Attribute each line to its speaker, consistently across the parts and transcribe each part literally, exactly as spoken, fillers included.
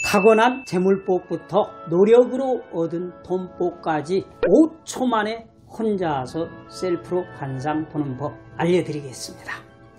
Speaker 1: 타고난 재물복부터 노력으로 얻은 돈복까지 오 초 만에 혼자서 셀프로 관상 보는 법 알려드리겠습니다.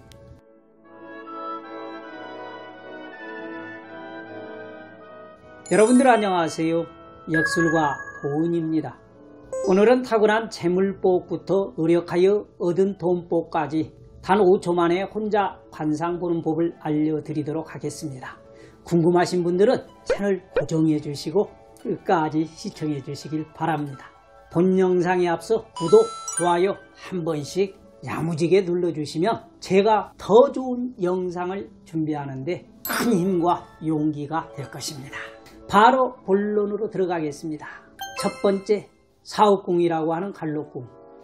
Speaker 1: 여러분들 안녕하세요. 역술가 보은입니다. 오늘은 타고난 재물복부터 노력하여 얻은 돈복까지 단 오 초 만에 혼자 관상 보는 법을 알려드리도록 하겠습니다. 궁금하신 분들은 채널 고정해 주시고 끝까지 시청해 주시길 바랍니다. 본 영상에 앞서 구독, 좋아요 한 번씩 야무지게 눌러주시면 제가 더 좋은 영상을 준비하는데 큰 힘과 용기가 될 것입니다. 바로 본론으로 들어가겠습니다. 첫 번째, 사옥궁이라고 하는 갈록궁,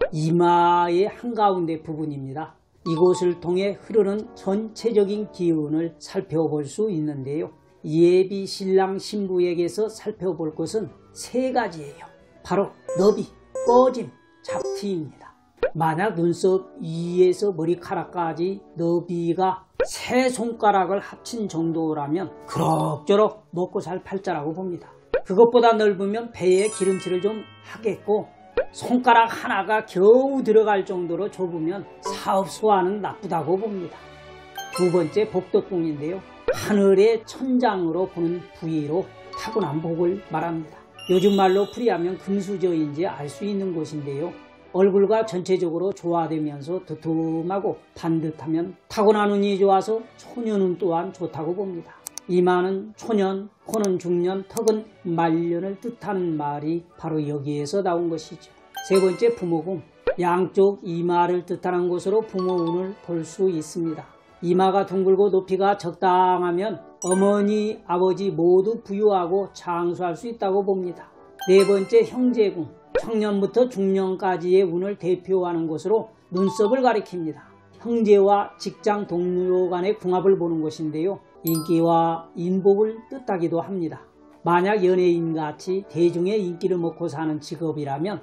Speaker 1: 이마의 한가운데 부분입니다. 이곳을 통해 흐르는 전체적인 기운을 살펴볼 수 있는데요. 예비 신랑 신부에게서 살펴볼 것은 세 가지예요. 바로 너비, 꺼짐, 잡티입니다. 만약 눈썹 위에서 머리카락까지 너비가 세 손가락을 합친 정도라면 그럭저럭 먹고 살 팔자라고 봅니다. 그것보다 넓으면 배에 기름칠을 좀 하겠고, 손가락 하나가 겨우 들어갈 정도로 좁으면 사업 소화는 나쁘다고 봅니다. 두 번째, 복덕궁인데요. 하늘의 천장으로 보는 부위로 타고난 복을 말합니다. 요즘 말로 풀이하면 금수저인지 알 수 있는 곳인데요. 얼굴과 전체적으로 조화되면서 두툼하고 반듯하면 타고난 운이 좋아서 초년운 또한 좋다고 봅니다. 이마는 초년, 코는 중년, 턱은 말년을 뜻하는 말이 바로 여기에서 나온 것이죠. 세 번째, 부모궁. 양쪽 이마를 뜻하는 곳으로 부모운을 볼 수 있습니다. 이마가 둥글고 높이가 적당하면 어머니, 아버지 모두 부유하고 장수할 수 있다고 봅니다. 네 번째, 형제궁. 청년부터 중년까지의 운을 대표하는 곳으로 눈썹을 가리킵니다. 형제와 직장 동료 간의 궁합을 보는 것인데요. 인기와 인복을 뜻하기도 합니다. 만약 연예인같이 대중의 인기를 먹고 사는 직업이라면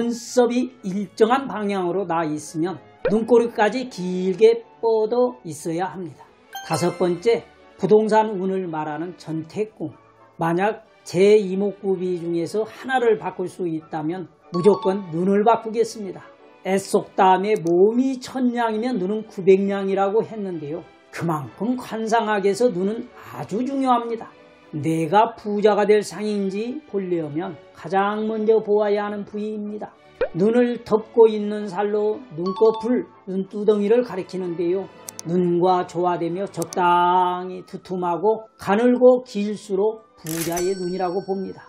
Speaker 1: 눈썹이 일정한 방향으로 나 있으면 눈꼬리까지 길게 뻗어 있어야 합니다. 다섯 번째, 부동산 운을 말하는 전택궁. 만약 제 이목구비 중에서 하나를 바꿀 수 있다면 무조건 눈을 바꾸겠습니다. 애속담에 몸이 천냥이면 눈은 구백냥이라고 했는데요. 그만큼 관상학에서 눈은 아주 중요합니다. 내가 부자가 될 상인지 보려면 가장 먼저 보아야 하는 부위입니다. 눈을 덮고 있는 살로 눈꺼풀, 눈두덩이를 가리키는데요. 눈과 조화되며 적당히 두툼하고 가늘고 길수록 부자의 눈이라고 봅니다.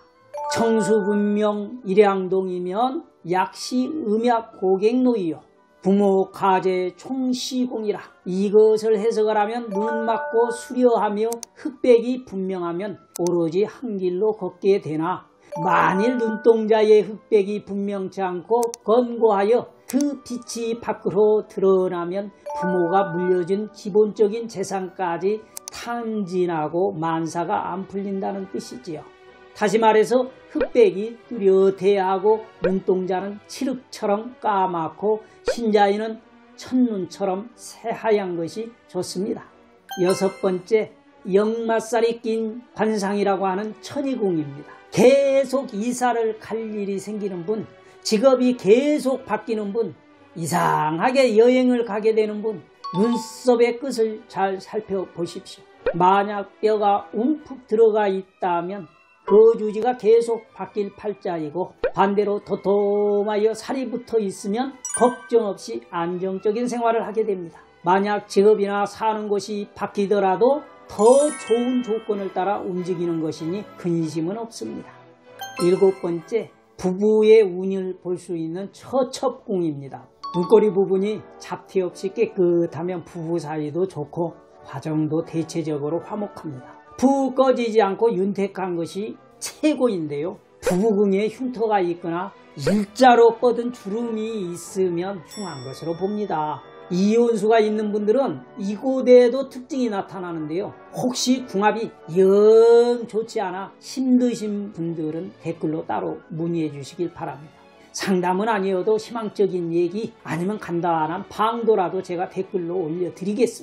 Speaker 1: 청수분명 일양동이면 약시 음약 고객노이요. 부모 가재 총시공이라. 이것을 해석을 하면 눈 맞고 수려하며 흑백이 분명하면 오로지 한 길로 걷게 되나, 만일 눈동자의 흑백이 분명치 않고 건고하여 그 빛이 밖으로 드러나면 부모가 물려준 기본적인 재산까지 탕진하고 만사가 안 풀린다는 뜻이지요. 다시 말해서 흑백이 뚜렷해하고 눈동자는 칠흑처럼 까맣고 신자에는 첫눈처럼 새하얀 것이 좋습니다. 여섯 번째, 역마살이 낀 관상이라고 하는 천이궁입니다. 계속 이사를 갈 일이 생기는 분, 직업이 계속 바뀌는 분, 이상하게 여행을 가게 되는 분, 눈썹의 끝을 잘 살펴보십시오. 만약 뼈가 움푹 들어가 있다면 거주지가 계속 바뀔 팔자이고, 반대로 도톰하여 살이 붙어 있으면 걱정 없이 안정적인 생활을 하게 됩니다. 만약 직업이나 사는 곳이 바뀌더라도 더 좋은 조건을 따라 움직이는 것이니 근심은 없습니다. 일곱 번째, 부부의 운을 볼 수 있는 처첩궁입니다. 눈꼬리 부분이 잡티 없이 깨끗하면 부부 사이도 좋고 화정도 대체적으로 화목합니다. 푹 꺼지지 않고 윤택한 것이 최고인데요. 부부궁에 흉터가 있거나 일자로 뻗은 주름이 있으면 흉한 것으로 봅니다. 이혼수가 있는 분들은 이곳에도 특징이 나타나는데요. 혹시 궁합이 영 좋지 않아 힘드신 분들은 댓글로 따로 문의해 주시길 바랍니다. 상담은 아니어도 희망적인 얘기 아니면 간단한 방도라도 제가 댓글로 올려드리겠습니다.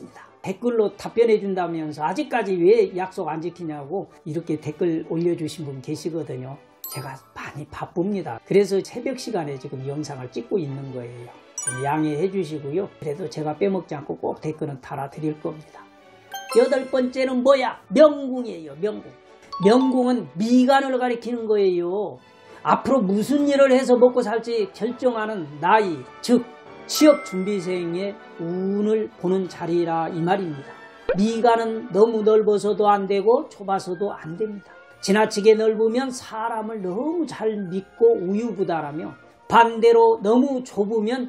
Speaker 1: 댓글로 답변해 준다면서 아직까지 왜 약속 안 지키냐고 이렇게 댓글 올려주신 분 계시거든요. 제가 많이 바쁩니다. 그래서 새벽 시간에 지금 영상을 찍고 있는 거예요. 좀 양해해 주시고요. 그래도 제가 빼먹지 않고 꼭 댓글은 달아드릴 겁니다. 여덟 번째는 뭐야? 명궁이에요. 명궁. 명궁은 미간을 가리키는 거예요. 앞으로 무슨 일을 해서 먹고 살지 결정하는 나이, 즉 취업 준비생의 운을 보는 자리라 이 말입니다. 미간은 너무 넓어서도 안 되고 좁아서도 안 됩니다. 지나치게 넓으면 사람을 너무 잘 믿고 우유부단하며 반대로 너무 좁으면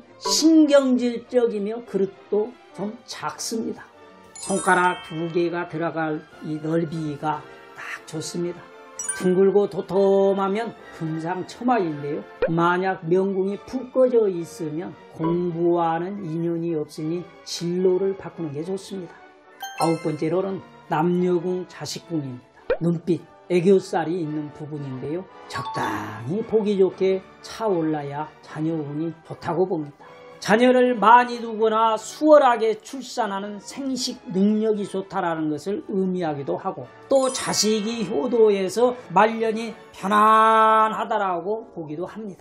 Speaker 1: 신경질적이며 그릇도 좀 작습니다. 손가락 두 개가 들어갈 이 넓이가 딱 좋습니다. 둥글고 도톰하면 금상첨화인데요. 만약 명궁이 푹 꺼져 있으면 공부와는 인연이 없으니 진로를 바꾸는 게 좋습니다. 아홉 번째로는 남녀궁 자식궁입니다. 눈빛, 애교살이 있는 부분인데요. 적당히 보기 좋게 차올라야 자녀운이 좋다고 봅니다. 자녀를 많이 두거나 수월하게 출산하는 생식 능력이 좋다라는 것을 의미하기도 하고 또 자식이 효도해서 말년이 편안하다라고 보기도 합니다.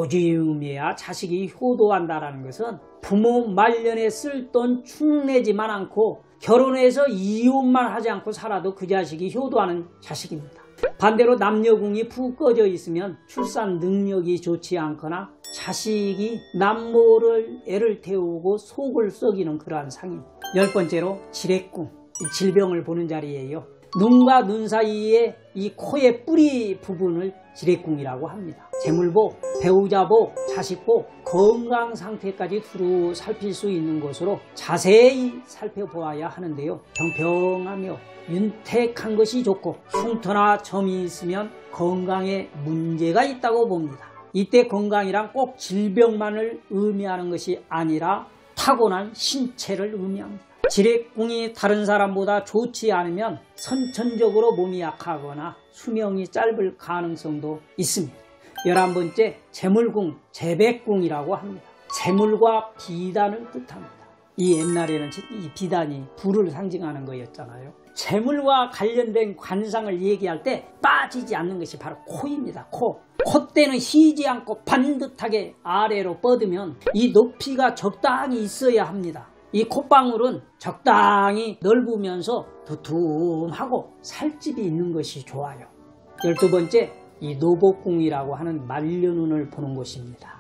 Speaker 1: 요즘에야 자식이 효도한다라는 것은 부모 말년에 쓸 돈 축내지만 않고 결혼해서 이혼만 하지 않고 살아도 그 자식이 효도하는 자식입니다. 반대로 남녀궁이 푹 꺼져 있으면 출산 능력이 좋지 않거나 자식이 남모를 애를 태우고 속을 썩이는 그러한 상입니다. 열 번째로 지뢰궁, 질병을 보는 자리예요. 눈과 눈 사이에 이 코의 뿌리 부분을 지뢰궁이라고 합니다. 재물복, 배우자복, 자식복, 건강 상태까지 두루 살필 수 있는 것으로 자세히 살펴보아야 하는데요. 평평하며 윤택한 것이 좋고 흉터나 점이 있으면 건강에 문제가 있다고 봅니다. 이때 건강이란 꼭 질병만을 의미하는 것이 아니라 타고난 신체를 의미합니다. 지뢰궁이 다른 사람보다 좋지 않으면 선천적으로 몸이 약하거나 수명이 짧을 가능성도 있습니다. 열한 번째, 재물궁, 재백궁이라고 합니다. 재물과 비단을 뜻합니다. 이 옛날에는 이 비단이 불을 상징하는 거였잖아요. 재물과 관련된 관상을 얘기할 때 빠지지 않는 것이 바로 코입니다. 코. 콧대는 휘지 않고 반듯하게 아래로 뻗으면 이 높이가 적당히 있어야 합니다. 이 콧방울은 적당히 넓으면서 두툼하고 살집이 있는 것이 좋아요. 열두 번째, 이 노복궁이라고 하는 말년운을 보는 곳입니다.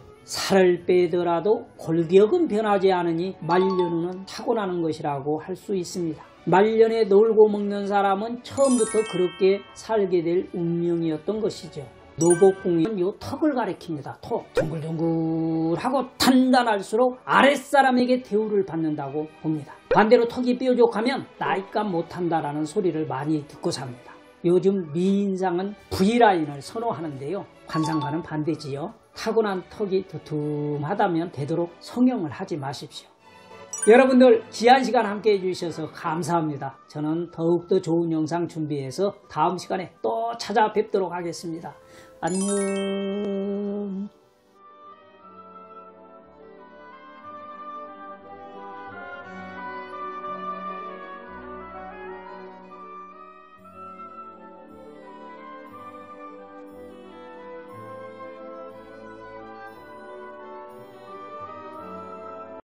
Speaker 1: 살을 빼더라도 골격은 변하지 않으니 말년운은 타고나는 것이라고 할 수 있습니다. 말년에 놀고 먹는 사람은 처음부터 그렇게 살게 될 운명이었던 것이죠. 노복궁은 요 턱을 가리킵니다. 턱. 둥글둥글하고 단단할수록 아랫사람에게 대우를 받는다고 봅니다. 반대로 턱이 뾰족하면 나이값 못한다라는 소리를 많이 듣고 삽니다. 요즘 미인상은 V라인을 선호하는데요. 관상과는 반대지요. 타고난 턱이 두툼하다면 되도록 성형을 하지 마십시오. 여러분들 귀한 시간 함께 해주셔서 감사합니다. 저는 더욱더 좋은 영상 준비해서 다음 시간에 또 찾아뵙도록 하겠습니다. 안녕.